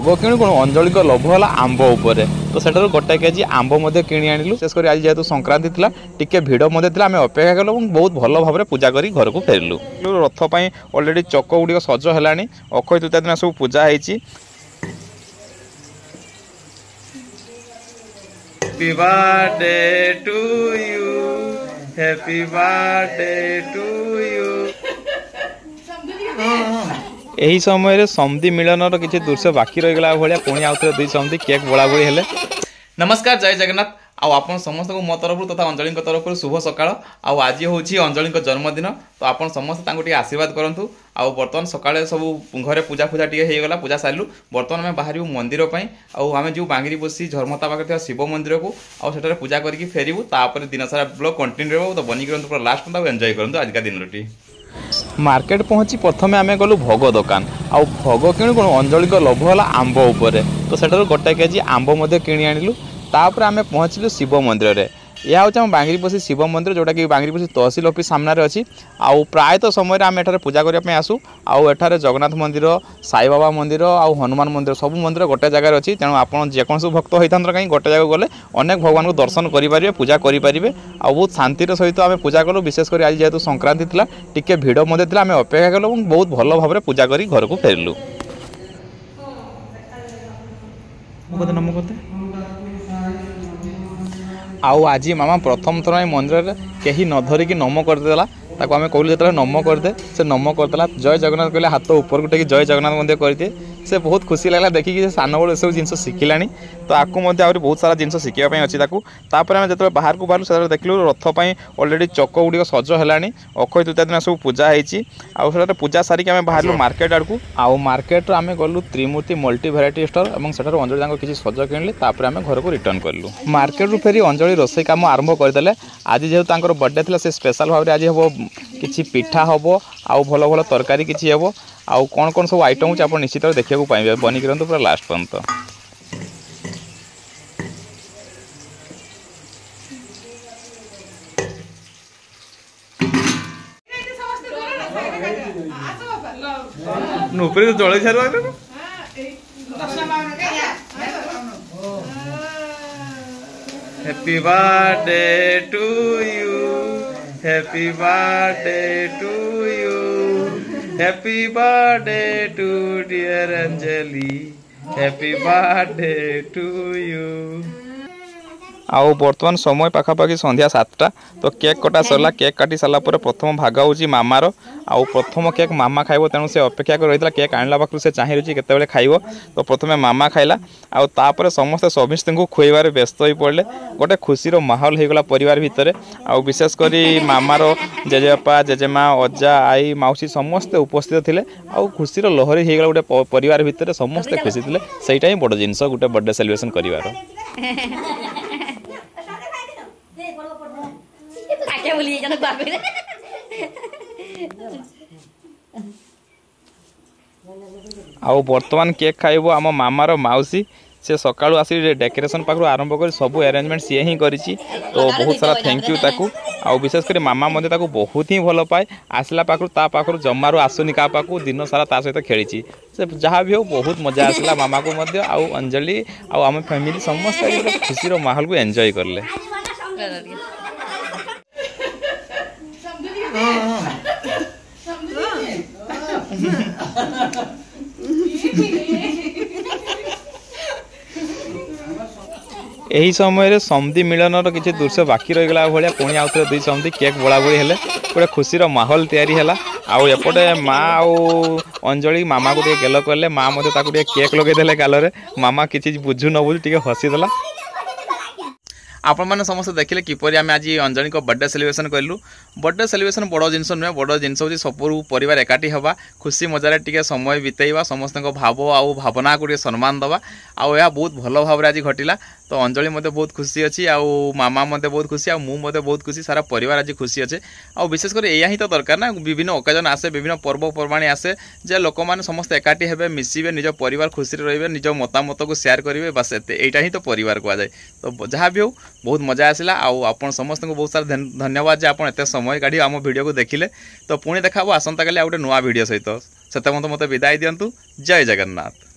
किणु कौन अंजलि लोभ है आंब उपर तो सेठार गोटे केजी आंब किणी आनिलु। विशेषकर आज जेहेतु संक्रांति थिला टिके भिड़ आम अपेक्षा कलु और बहुत भल भाव पूजा कर घर को फेरिलु। रथ पर अलरेडी चक गुड़िक सज है अक्षय तृतीया दिन सब पूजा होती। Happy birthday to you, happy birthday to you। यही समय समधि मिलन किसी दृश्य बाकी रहीगला भाया पुणी आउ थे दुई समधि केक बोला बोली हेले। नमस्कार, जय जगन्नाथ। आप समस्त को मो तरफ तथा अंजलि तरफ शुभ सकाळ। आज हूँ अंजलि जन्मदिन तो आप समस्त आशीर्वाद करूँ। आउ बर्तमान सकाळे सब घरे पूजा पूजा टे होगा पूजा सारू। बर्तमान आम बाहर मंदिर आम जो बांगिरी बसी झरमता पाखे शिव मंदिर को आठ पूजा करके फेरबू। तापर दिन सारा ब्लॉग कंटिन्यू रहा तो बनी करूँ पूरा लास्ट तक एंजॉय करूँ आज का दिन टी। मार्केट पहुँची प्रथम आम गलु भोग दुकान आउ भोग किणु कौन अंजलि लोभ है आंब उपर तो सेठार गोटे केजी आंब किणी आनिलु। तापर आम पहुँचलु शिव मंदिर में। यह हूँ आम बांगिरी बसी शिव मंदिर जोटा कि बांगिरी बसी तहसिल ऑफिस सामने अच्छी। आउ प्रायतः समय आम एठारे पूजा करने आसू। आउ एठारे जगन्नाथ मंदिर, साई बाबा मंदिर आउ हनुमान मंदिर सब मंदिर गोटे जगार अच्छी। तेणु आपन जेकोसी भक्त होता कहीं गोटे जगह गले अनेक भगवान को दर्शन करेंगे, पूजा करेंगे। आ बहुत शांतिर सहित आम पूजा कलु। विशेषकर आज जेहेतु संक्रांति थिला टिके भिड़ आम अपेक्षा कलु और बहुत भल भाव पूजा कर घर को फेरिलु। आउ आज मामा प्रथम थर मंदिर कहीं न धरिकी नम करदेला। ताको आम कहलु जो नम करदे से नम करदेला। जय जगन्नाथ कहले हाथ ऊपर को टेकी जय जगन्नाथ मंदिर करदिए। से बहुत खुशी लगला देखिए सान बड़ सब जिन शिखिलानी तो आपको आहरी बहुत सारा जिन शिखापी अच्छी। तापर आम जो बाहर को बाहर से देखलु रथ पर अलरेडी चक गुड़िक सज है। अक्षय तृतीया दिन सब पूजा होती। आठ पूजा सारिक आम बाहर मार्केट आड़ को आउ मार्केट आम गलु त्रिमूर्ति मल्टी भेराइटी स्टोर और सेठार अंजलि किसी सज किणिले। तापर आम घर को रिटर्न कलु। मार्केट रू फेरी अंजलि रोसई काम आरंभ करदे। आज जेहेतु बर्थडे थी से स्पेशल भाव आज हम किसी पिठा हम आउ भल भल तरकारी किसी हम आउ कौन कौन सब आइटम आप निश्चित देखा पाइबे। बनी करंतु पूरा लास्ट पर्यंत। नुपरी तो जल छाड़ happy birthday to you, happy birthday to you, happy birthday to dear Anjali, happy birthday to you. आउ बर्तमान समय पाखापाखि संध्या 7टा तो केक कटा सरला। केक काटी सारा प्रथम भाग हूँ मामार। आउ प्रथम केक मामा खाइब तेणु से अपेक्षा कर रही केक आणला पाखु से चाह रही केतबेले खाइब तो प्रथमे मामा खाइला। आउ तापर समस्ते समिस्त को खुआइबार व्यस्त हो पड़े। गोटे खुशीर माहौल होगला परिवार भितर। आउ विशेषकर मामार जेजेबापा जेजेमा अजा आई माउसी समस्ते उपस्थित थे। आउ खुशीर लहरी होगला गोटे परिवार भितर समस्ते खुशी थे। सहीटा ही बड़ जिनस गोटे बर्थडे सेलिब्रेशन कर। आउ बर्तमान केक खाइबो आम मामार माउसी। से सकाळु आसी डेकोरेशन पाखु आरंभ कर सब अरेंजमेंट सी ही करिछि तो बहुत सारा थैंक यू ताकू। आउ विशेषकर मामा मध्य ताकू बहुत ही भल पाए। आसला पाखु ता पाखु जमारू आसुनी का पाखु दिन सारा ता सहित खेली से जहाँ भी हो बहुत मजा आसला मामा को मध्य। आउ अंजलि आउ आम फैमिली समस्त खुशी माहौल को एंजॉय करले। यही समय समधि मिलन किसी दृश्य बाकी रहीगला भाया पुणी आउ थे दुई समधि केक बोला बोली हेले। गोटे खुशीर माहौल तैयारी है। आउ एपटे माँ आउ अंजलि मामा को गेल कले। माँ मत केक लगेदे गाल। मामा किसी बुझु न बुझु टे हसीदेला। आपण मैंने समस्त देखिले किपरि आम आज अंजलि को बर्थडे सेलिब्रेशन कलु। बर्थडे सेलिब्रेशन बड़ जिनस नुहे। बड़ जिनस हूँ सब परिवार एकाठी हवा खुशी मजारे टिके समय बितेवा समस्त भाव आउ भावना को सम्मान दवा। आउ यह बहुत भल भाव आज घटिला तो अंजलि मते बहुत खुशी अच्छी। आउ मामा मते बहुत खुशी आउ मु बहुत खुशी। सारा परिवार आज खुशी अच्छे। आउ विशेषकर यही तो दरकार ना विभिन्न ओकेजन आसे विभिन्न पर्वपर्वाणी आसे जे लोक मैंने समस्त एकाठी हेबे मिसिबे निज परिवार खुशी रहिबे निज मतामत को शेयर करेंगे। बस एटा ही तो परिवार कहुए। तो जहाँ भी हो बहुत मजा आसला। आपण समस्त को बहुत सारा धन्यवाद जे आपण एते समय काढ़ी आम वीडियो को देखिले। तो पुणी देखा आसंता काली आ गोटे नुआ वीडियो सहित से मत विदाय दिंतु। जय जगन्नाथ।